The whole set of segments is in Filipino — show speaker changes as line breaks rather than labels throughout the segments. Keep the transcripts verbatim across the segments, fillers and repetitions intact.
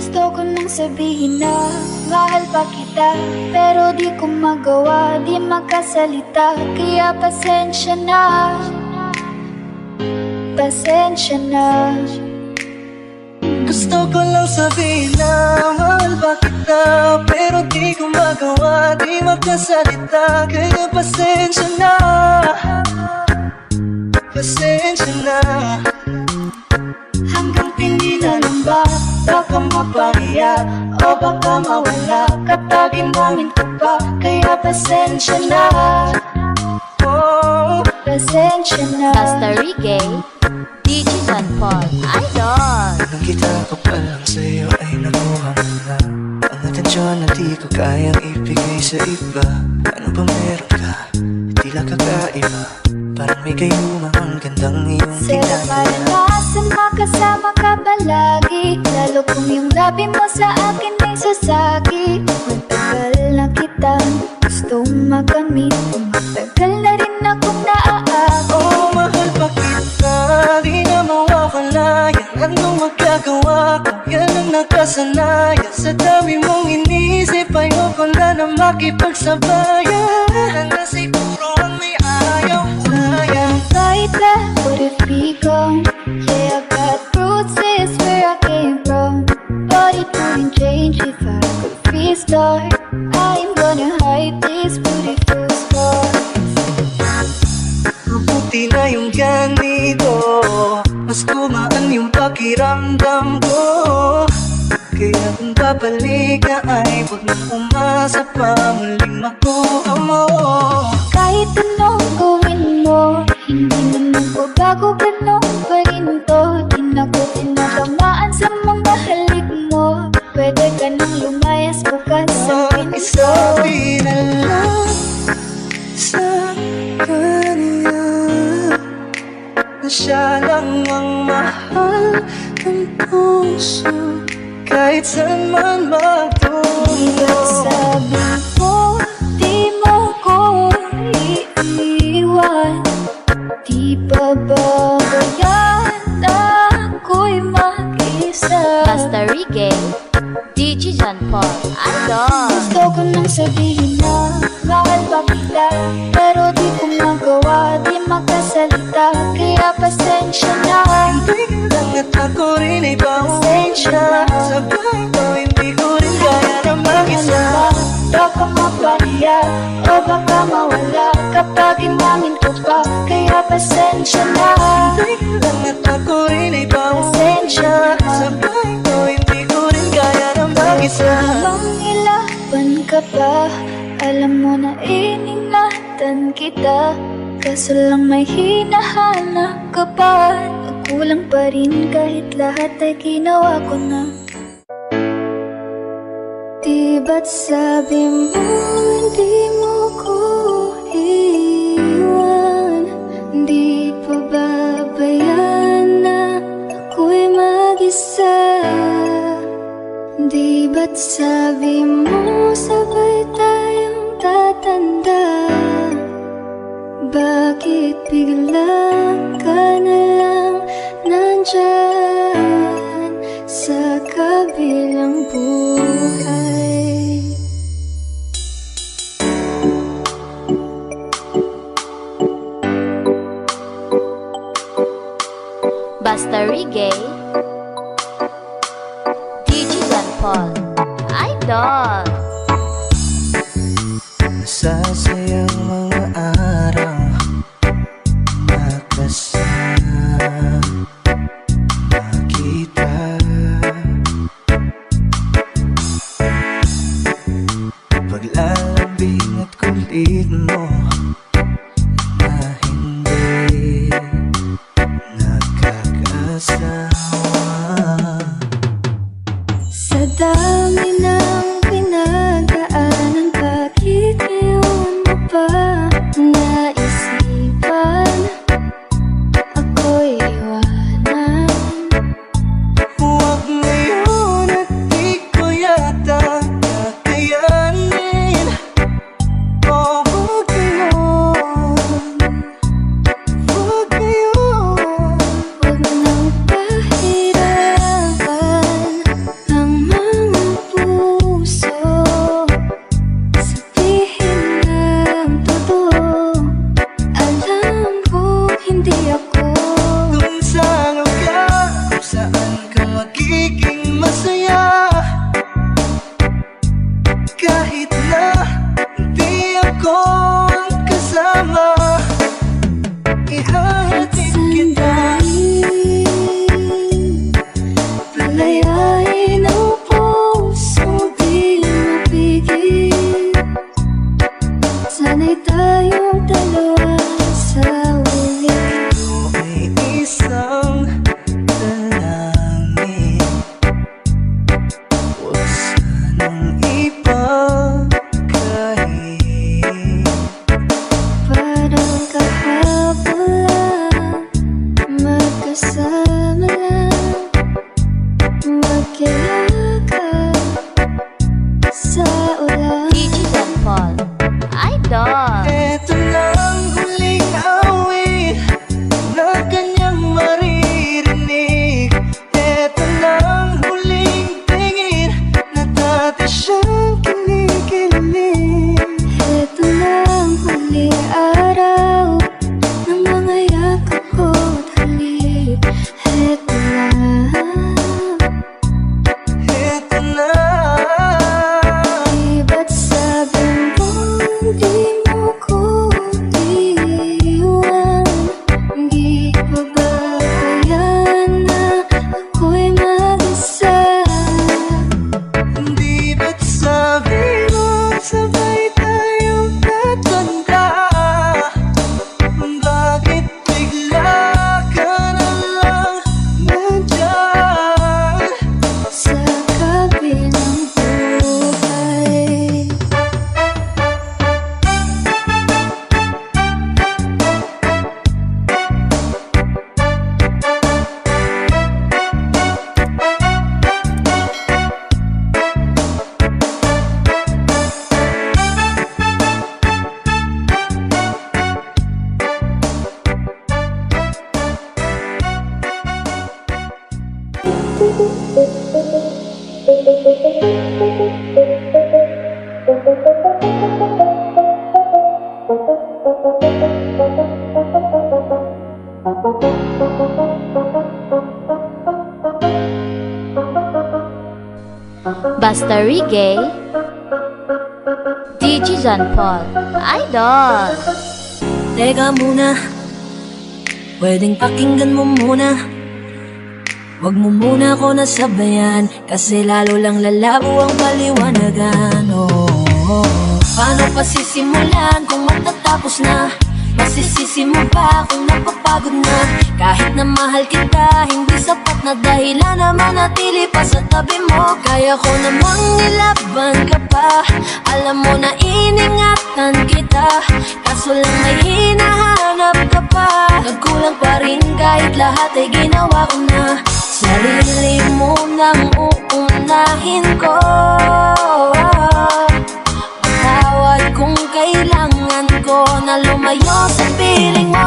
Gusto ko nang sabihin na mahal pa kita, pero di ko magawa, di makasalita. Kaya pasensya na, pasensya na.
Gusto ko lang sabihin na mahal pa kita, pero di ko magawa, di makasalita. Kaya pasensya na, pasensya na.
Hanggang hindi na lang ba, baka mapahiya o baka mawala kapag inangin ko pa. Kaya pasensya na,
Oh,
pasensya na.
Master Reggae, D J John Paul, Idol.
nang kita ko pa lang sa'yo ay nakuha mo na ang atensyon na di ko kayang ibigay sa iba. Ano ba meron ka? Tila kakaiba, parang may gayuma ang gandang iyong
Sarap
ginagawa.
malanasan makasama ka palagi, lalo kung yung labi mo sa akin ay sasagi. Matagal na kitang gustong makamit, matagal na rin akong naaakit.
Oh, mahal pa kita, di na mawawala. Yan anong magagawa ko, yan ang nakasanayan. Sa dami mong inisip, ayoko na na makipagsabayan. Na siguro ang may ayaw, sayang.
Like that, what if we gone? Yeah, I got roots, is where I came from, but it wouldn't change if I could restart. I'm gonna hide these beautiful scars.
Mabuti na yung ganito, mas gumaan yung pakiramdam ko. Kaya kung babalik ka ay huwag mong umasa pa muling makuha mo.
Kahit anong gawin mo, hindi naman ko bago, ganun pa rin to. Di na ko tinatamaan sa mga halik mo. Pwede ka nang lumayas bukas sa
Pakisabi na lang sa kanya na siya lang ang mahal ng puso, kahit saan man magtungo.
Sabi mo, di mo ko iiwan, di pa babayan na ako'y mag-isa.
Master Reggae, D J John Paul, Idol.
Gusto ko nang sabihin na mahal pa kita, pero di ko magawa, di makasalita. Kaya pasensya na,
Hindi ka lang at ako rin ay pasensya. Sabay ko, hindi ko rin kaya na mag-isa.
baka mapahiya o baka mawala kapag inangin ko pa. Kaya pasensya na,
Hindi ka lang at ako rin ay pasensya. Sabay ko, hindi ko rin kaya na mag-isa.
mangilaban ka pa, alam mo na iningatan kita, kaso lang may hinahanap ka pa. Nagkulang pa rin kahit lahat ay ginawa ko na. Di ba't sabi mo hindi mo ko iwan, di pa babayaan na ako'y mag-isa. Di ba't sabi mo sabay tayong tatanda, bakit bigla ka na lang nandyan sa kabilang buhay?
Master Reggae, D J John Paul, Idol.
Masasayang mga araw makasama kita. Paglalambing at kulit mo na hindi nakakasawa.
Sa dami ng pinagdaanan, bakit ngayon mo pa naisipan ako'y iwanan?
Huwag ngayon at di ko yata kakayanin. O huwag ngayon, huwag ngayon.
Huwag nang pahirapan ang
Basta Reggae, D J John Paul, Idol.
Teka muna, pwedeng pakinggan mo muna. Wag mo muna ako nasabayan, kasi lalo lang lalabo ang paliwanagan. Oh, paano pa sisimulan kung matatapos na? Masisisi mo ba kung napapagod na? Kahit na mahal kita, hindi sapat na dahilan na manatili pa sa tabi mo. Kaya ko namang ilaban ka pa, alam mo na iningatan kita, kaso lang may hinahanap ka pa. Nagkulang pa rin kahit lahat ay ginawa ko na. Sarili mo nang uunahin ko, patawad kung kailangan ko na lumayo sa piling mo.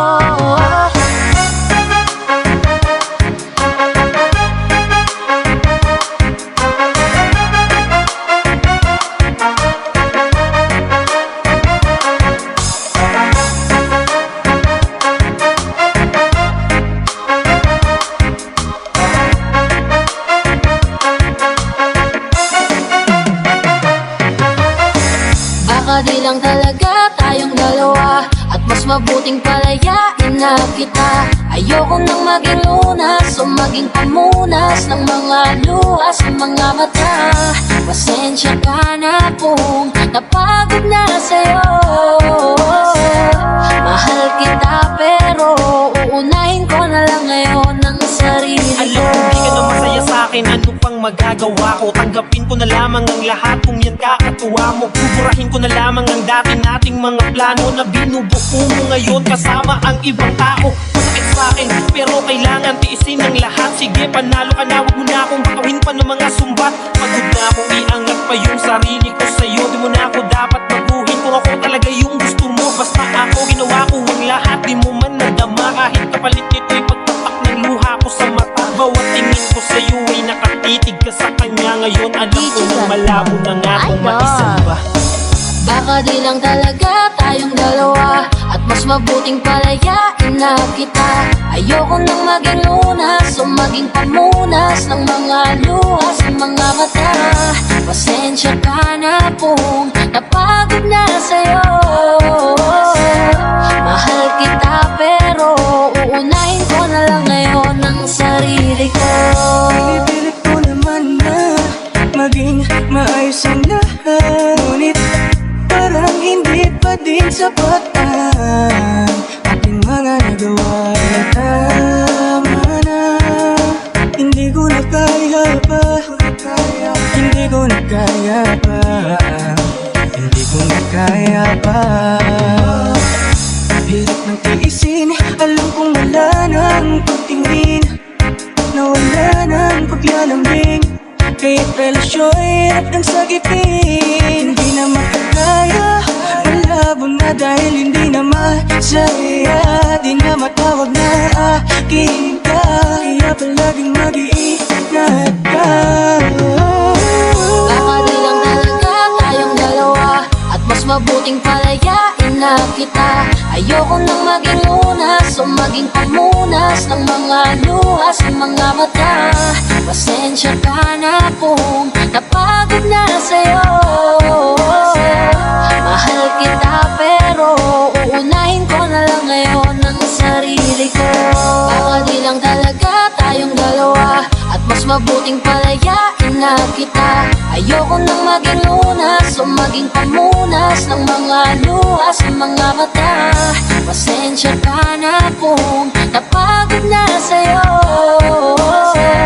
Di lang talaga tayong dalawa, at mas mabuting palayain na kita. Ayoko nang maging lunas o maging pamunas ng mga luha sa mga mata. Pasensya ka na kung napagod na sa'yo. Mahal kita pero uunahin ko na lang ngayon ang sarili ko.
Alam ko di ka na masaya sa'kin, ano pang magagawa ko? Tanggapin ko na lamang ang lahat kung yan kakatuwa mo. Buburahin ko na lamang ang dati nating mga plano na binubuo mo ngayon kasama ang ibang tao. Masakit sa'kin pero kailangan tiisin ang lahat. Sige, panalo ka na, wag mo na akong bakawin pa ng mga sumbat. Pagod na akong iangat pa yung sarili ko sa'yo. Di mo na ako dapat baguhin kung ako talaga yung gusto mo. Basta ako ginawa ko ang lahat, di mo man nadama. Kahit kapalit nito'y pagtatak ng luha ko sa mata. Bawat tingin ko sa'yo ay nakatitig ka sa kanya. Ngayon alam ko na malabo na nga kung maisamba.
Baka di lang talaga tayong dalawa, at mas mabuting palayain na kita. Ayoko nang maging lunas o maging pamunas ng mga luha sa mga mata. Pasensya ka na kung napagod na sa'yo. Mahal kita pero uunahin ko na lang ngayon ang sarili ko.
Pinipilit ko naman na maging maayos ang lahat, ngunit parang hindi pa din sapat ang ating mga nagawa. Tama na, hindi ko na kaya pa, hindi ko na kaya pa, hindi ko na kaya pa. Hirap ng tiisin, alam kong wala nang pagtingin, na wala nang paglalambing. Kahit relasyo'y hirap ng sagipin, hindi na makakaya, malabo na dahil hindi na masaya. Di na matawag na akin ka, kaya palaging mag-iingat ka.
Baka di lang talaga tayong dalawa, at mas mabuting palayain na kita. Ayoko nang maging lunas o maging pamunas ng mga luha sa mga mata. Pasensya ka na kung napagod na sa'yo. Mahal kita pero uunahin ko na lang ngayon ang sarili ko. Baka di lang talaga tayong dalawa, at mas mabuting palayain na kita. Ayoko nang maging lunas o maging pamunas ng mga luha sa mga mata. Pasensya ka na kung napagod na sa'yo.